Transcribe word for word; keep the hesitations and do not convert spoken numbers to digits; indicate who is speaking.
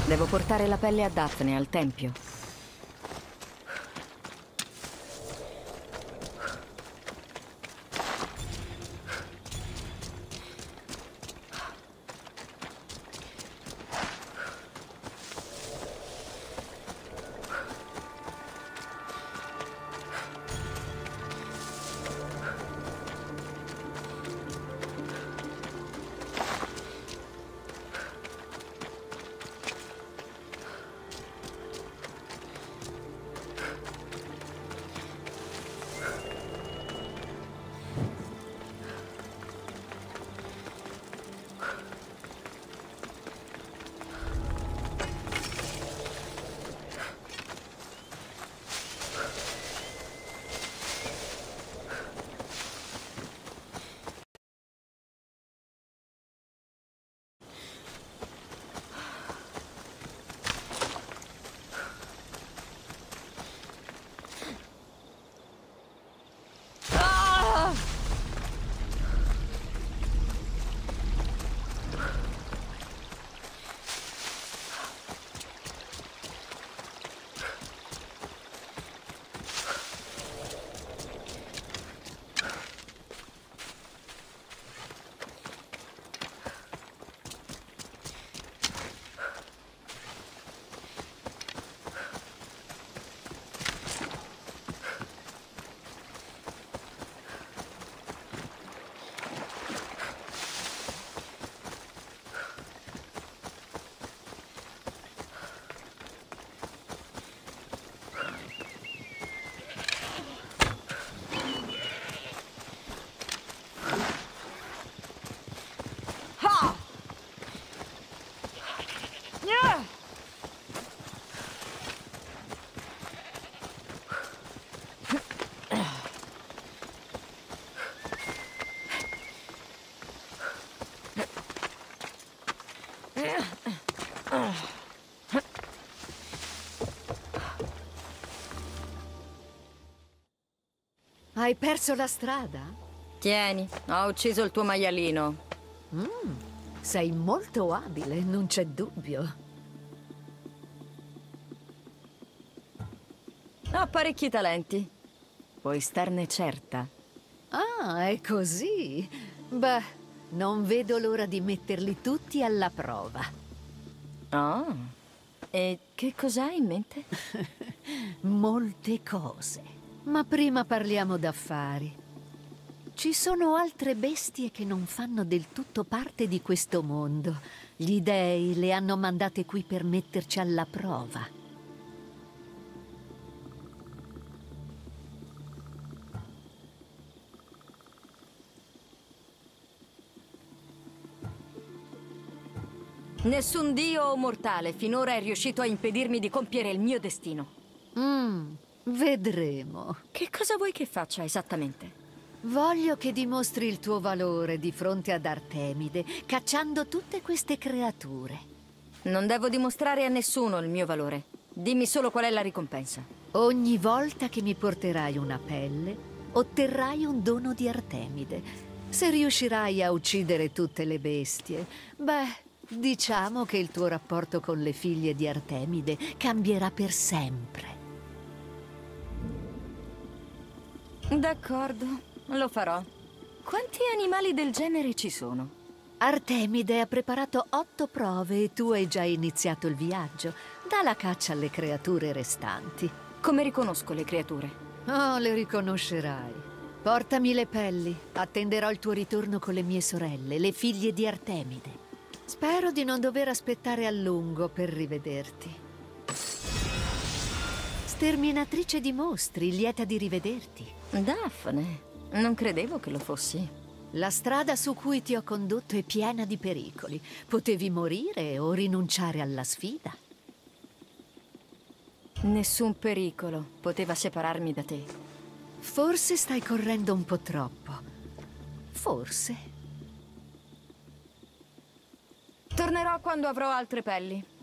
Speaker 1: Devo portare la pelle a Daphne al tempio.
Speaker 2: Hai perso la strada?
Speaker 1: Tieni, ho ucciso il tuo maialino.
Speaker 2: Mm, sei molto abile, non c'è dubbio.
Speaker 1: Ho parecchi talenti. Puoi starne certa.
Speaker 2: Ah, è così? Beh, non vedo l'ora di metterli tutti alla prova.
Speaker 1: Oh, e che cos'hai in mente?
Speaker 2: Molte cose. Ma prima parliamo d'affari. Ci sono altre bestie che non fanno del tutto parte di questo mondo. Gli dei le hanno mandate qui per metterci alla prova.
Speaker 1: Nessun dio o mortale finora è riuscito a impedirmi di compiere il mio destino.
Speaker 2: Mm, vedremo.
Speaker 1: Che cosa vuoi che faccia esattamente?
Speaker 2: Voglio che dimostri il tuo valore di fronte ad Artemide, cacciando tutte queste creature.
Speaker 1: Non devo dimostrare a nessuno il mio valore. Dimmi solo qual è la ricompensa.
Speaker 2: Ogni volta che mi porterai una pelle, otterrai un dono di Artemide. Se riuscirai a uccidere tutte le bestie, beh, diciamo che il tuo rapporto con le figlie di Artemide cambierà per sempre.
Speaker 1: D'accordo, lo farò. Quanti animali del genere ci sono?
Speaker 2: Artemide ha preparato otto prove e tu hai già iniziato il viaggio. Dà la caccia alle creature restanti.
Speaker 1: Come riconosco le creature?
Speaker 2: Oh, le riconoscerai. Portami le pelli. Attenderò il tuo ritorno con le mie sorelle, le figlie di Artemide. Spero di non dover aspettare a lungo per rivederti. Sterminatrice di mostri, lieta di rivederti.
Speaker 1: Daphne, non credevo che lo fossi.
Speaker 2: La strada su cui ti ho condotto è piena di pericoli. Potevi morire o rinunciare alla sfida.
Speaker 1: Nessun pericolo poteva separarmi da te.
Speaker 2: Forse stai correndo un po' troppo. Forse.
Speaker 1: Tornerò quando avrò altre pelli.